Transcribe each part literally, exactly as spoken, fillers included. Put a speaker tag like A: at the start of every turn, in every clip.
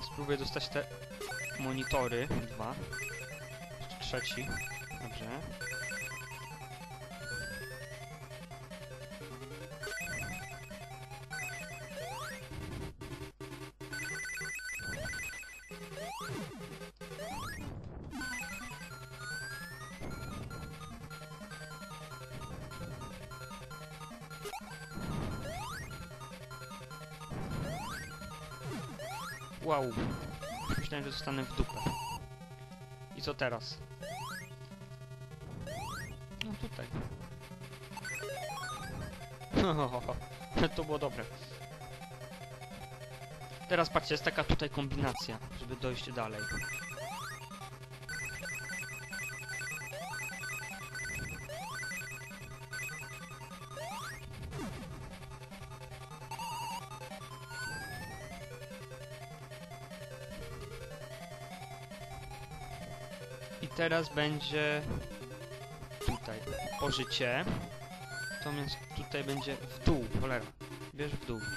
A: Spróbuję dostać te monitory. Dwa. Trzeci. Dobrze. Wow. Myślałem, że zostanę w dupę. I co teraz? No tutaj. To było dobre. Teraz patrzcie, jest taka tutaj kombinacja, żeby dojść dalej. I teraz będzie tutaj po życie. Natomiast tutaj będzie w dół, cholera. Bierz w dół.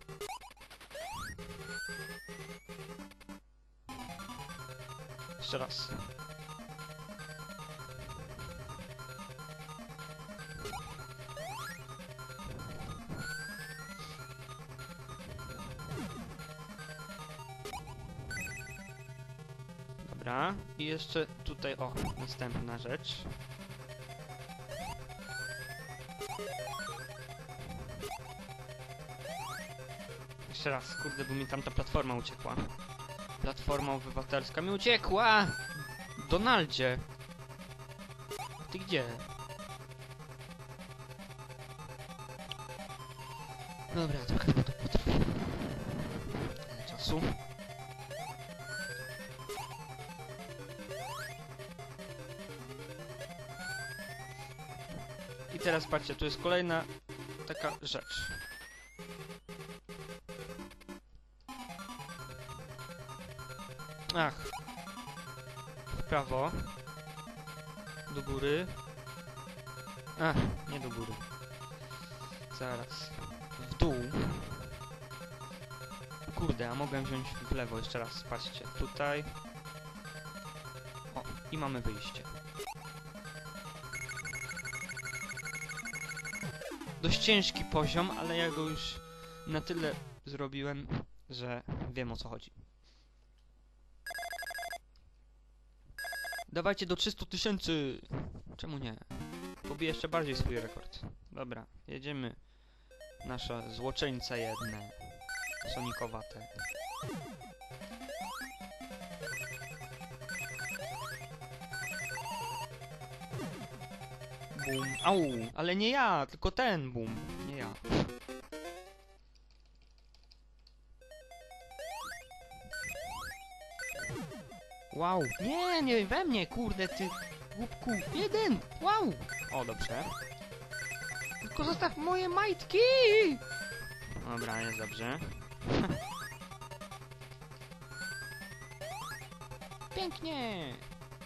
A: Jeszcze raz. Dobra. I jeszcze tutaj, o, następna rzecz. Jeszcze raz, kurde, bo mi tam ta platforma uciekła. Platforma obywatelska mi uciekła! Donaldzie! Ty gdzie? Dobra, trochę to potrwa. Tyle czasu. I teraz patrzcie, tu jest kolejna taka rzecz. Ach. W prawo. Do góry. Ach, nie do góry. Zaraz. W dół. Kurde, a mogłem wziąć w lewo. Jeszcze raz, patrzcie. Tutaj. O, i mamy wyjście. Dość ciężki poziom, ale ja go już na tyle zrobiłem, że wiem, o co chodzi. Dawajcie do trzystu tysięcy! Czemu nie? Pobiję jeszcze bardziej swój rekord. Dobra, jedziemy. Nasze złoczyńce jedne. Sonikowate. Bum. Au! Ale nie ja, tylko ten bum. Nie ja. Wow! Nie, nie we mnie, kurde, ty głupku. Jeden! Wow! O, dobrze. Tylko zostaw moje majtki! Dobra, jest dobrze. Pięknie!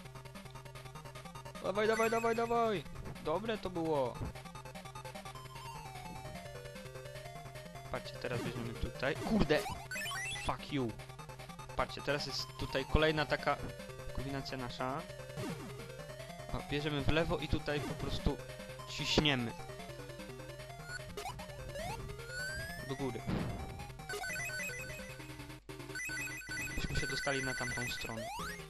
A: Dawaj, dawaj, dawaj, dawaj! Dobre to było. Patrzcie, teraz weźmiemy tutaj. Kurde! Fuck you! Patrzcie, teraz jest tutaj kolejna taka kombinacja nasza. O, bierzemy w lewo i tutaj po prostu ciśniemy. Do góry. Byśmy się dostali na tamtą stronę.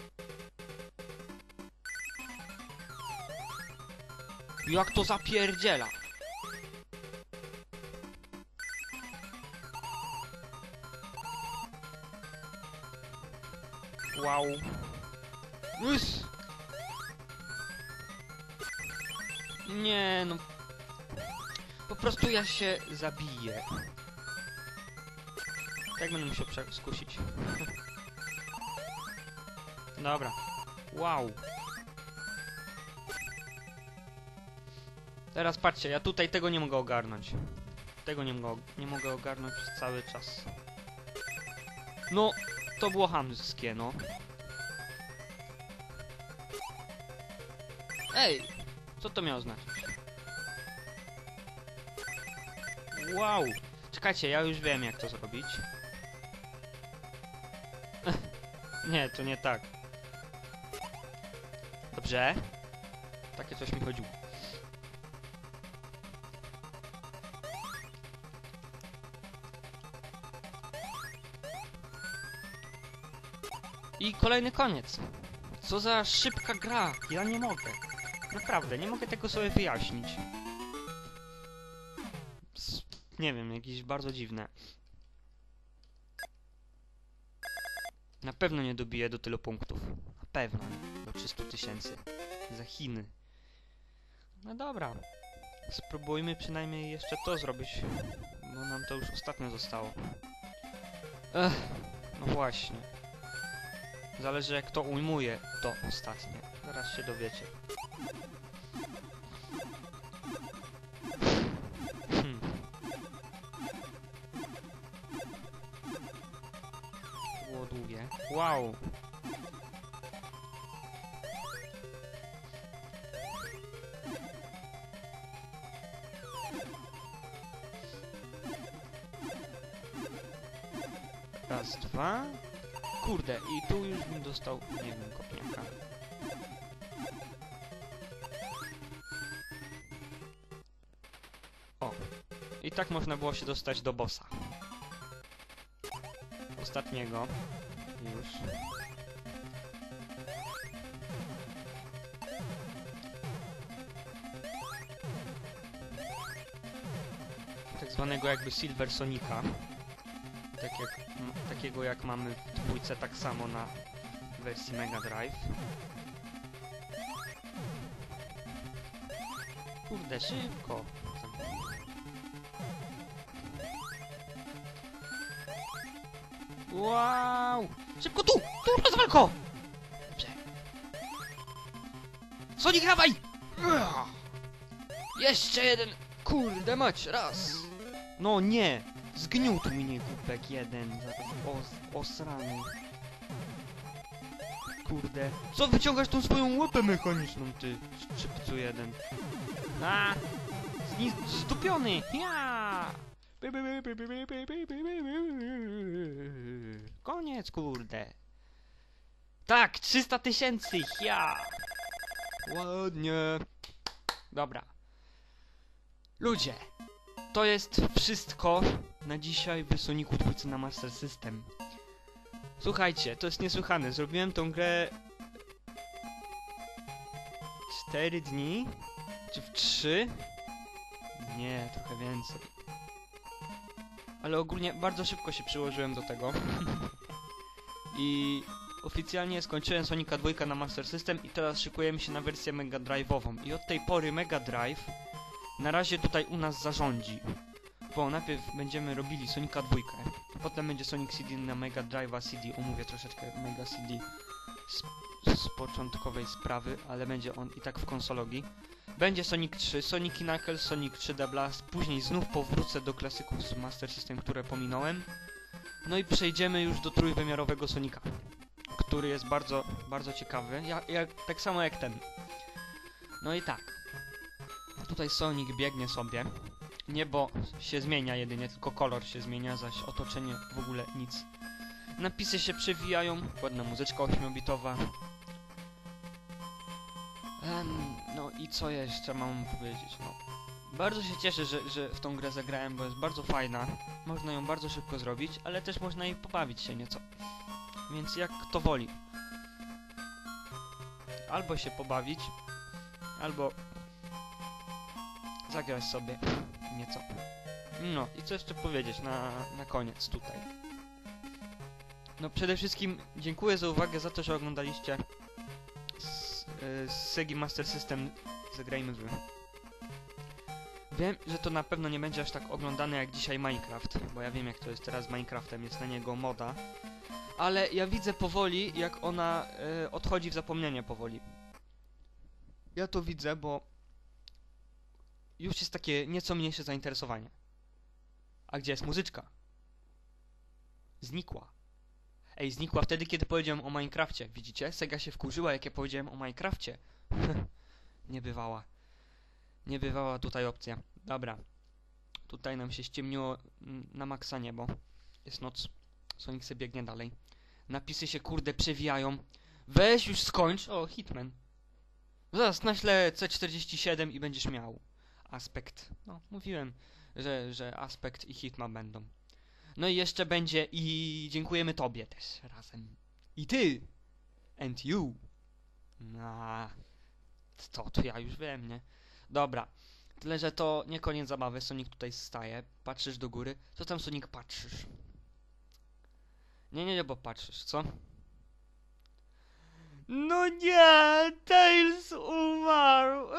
A: Jak to zapierdziela! Wow. Ys! Nie no. Po prostu ja się zabiję. Tak będę musiał skusić. Dobra. Wow. Teraz patrzcie, ja tutaj tego nie mogę ogarnąć. Tego nie mogę, nie mogę ogarnąć przez cały czas. No, to było chamskie, no. Ej! Co to miało znaczyć? Wow! Czekajcie, ja już wiem, jak to zrobić. Nie, to nie tak. Dobrze. Takie coś mi chodziło. I kolejny koniec. Co za szybka gra. Ja nie mogę. Naprawdę, nie mogę tego sobie wyjaśnić. S nie wiem, jakieś bardzo dziwne. Na pewno nie dobiję do tylu punktów. Na pewno. Do trzystu tysięcy. Za Chiny. No dobra. Spróbujmy przynajmniej jeszcze to zrobić. Bo nam to już ostatnio zostało. Ech, no właśnie. Zależy jak to ujmuje to ostatnie. Zaraz się dowiecie. Hmm. To było długie. Wow! Raz, dwa... Kurde, i tu już bym dostał, nie wiem, kopniaka. O. I tak można było się dostać do bossa. Ostatniego. Już. Tak zwanego jakby Silver Sonika. Tak jak, m, takiego jak mamy w dwójce, tak samo na wersji Mega Drive. Kurde, szybko! Wow! Szybko tu! Tu, rozwalko! Dobrze. Sonic, dawaj! Jeszcze jeden! Kurde mać, raz! No nie! Zgniótł mnie głupek jeden. O, osrany. Kurde. Co wyciągasz tą swoją łapę mechaniczną, ty? Szczypcu jeden. A! Zdupiony! Ja! Koniec, kurde. Tak, trzysta tysięcy! Ja! Ładnie. Dobra. Ludzie. To jest wszystko na dzisiaj w Sonicu dwójce na Master System. Słuchajcie, to jest niesłychane. Zrobiłem tą grę... cztery dni? Czy w trzy? Nie, trochę więcej. Ale ogólnie bardzo szybko się przyłożyłem do tego. I oficjalnie skończyłem Sonica dwa na Master System i teraz szykujemy się na wersję Mega Drive'ową. I od tej pory Mega Drive na razie tutaj u nas zarządzi. Bo najpierw będziemy robili Sonica dwa, potem będzie Sonic C D na Mega Drive'a C D, omówię troszeczkę Mega C D z, z początkowej sprawy, ale będzie on i tak w konsologii. Będzie Sonic trzy, Sonic Knuckles, Sonic trzy D Blast, później znów powrócę do klasyków z Master System, które pominąłem. No i przejdziemy już do trójwymiarowego Sonika, który jest bardzo, bardzo ciekawy, ja, ja, tak samo jak ten. No i tak, tutaj Sonic biegnie sobie. Niebo się zmienia jedynie, tylko kolor się zmienia, zaś otoczenie w ogóle nic. Napisy się przewijają, ładna muzyczka ośmiobitowa. Um, no i co jeszcze mam powiedzieć? No, bardzo się cieszę, że, że w tą grę zagrałem, bo jest bardzo fajna. Można ją bardzo szybko zrobić, ale też można jej pobawić się nieco. Więc jak kto woli. Albo się pobawić, albo zagrać sobie nieco. No i co jeszcze powiedzieć na, na koniec tutaj. No przede wszystkim dziękuję za uwagę, za to, że oglądaliście z, y, z Segi Master System Zagrajmy w. Wiem, że to na pewno nie będzie aż tak oglądane jak dzisiaj Minecraft, bo ja wiem jak to jest teraz z Minecraftem, jest na niego moda. Ale ja widzę powoli, jak ona y, odchodzi w zapomnienie powoli. Ja to widzę, bo już jest takie nieco mniejsze zainteresowanie. A gdzie jest muzyczka? Znikła. Ej, znikła wtedy, kiedy powiedziałem o Minecrafcie. Widzicie? Sega się wkurzyła, jak ja powiedziałem o Minecrafcie. Nie bywała. Nie bywała tutaj opcja. Dobra. Tutaj nam się ściemniło na maksa niebo. Jest noc. Sonic sobie biegnie dalej. Napisy się kurde przewijają. Weź już skończ. O, Hitman. Zaraz naślę C czterdzieści siedem i będziesz miał aspekt. No, mówiłem, że, że aspekt i Hitman będą. No i jeszcze będzie i dziękujemy tobie też razem. I ty. And you. Na. Co, to ja już wiem, nie? Dobra. Tyle, że to nie koniec zabawy. Sonic tutaj staje. Patrzysz do góry. Co tam, Sonic, patrzysz? Nie, nie, nie, bo patrzysz, co? No nie! Tails umarł!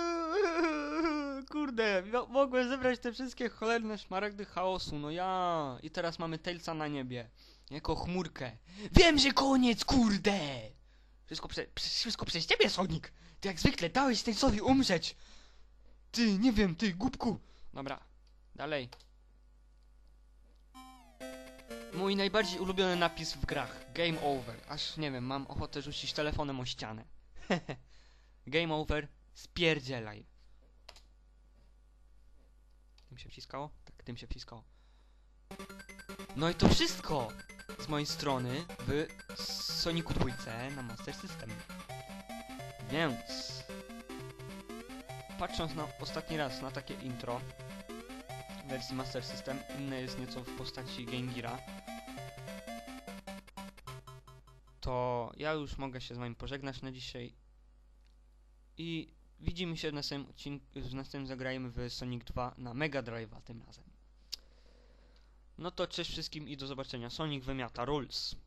A: Kurde, mogłem zebrać te wszystkie cholerne szmaragdy chaosu, no ja! I teraz mamy Tailsa na niebie. Jako chmurkę. Wiem, że koniec, kurde! Wszystko, prze wszystko przez ciebie, Sonic! Ty jak zwykle dałeś Tailsowi umrzeć! Ty, nie wiem, ty, głupku! Dobra, dalej. Mój najbardziej ulubiony napis w grach. Game over. Aż, nie wiem, mam ochotę rzucić telefonem o ścianę. Game over. Spierdzielaj. Tym się wciskało? Tak, tym się wciskało. No i to wszystko z mojej strony w Sonicu dwa na Master System. Więc patrząc na ostatni raz na takie intro w wersji Master System, inne jest nieco w postaci Game Geara, to ja już mogę się z wami pożegnać na dzisiaj i widzimy się w następnym odcinku, w następnym zagrajmy w Sonic dwa na Mega Drive'a tym razem. No to cześć wszystkim i do zobaczenia. Sonic wymiata rules.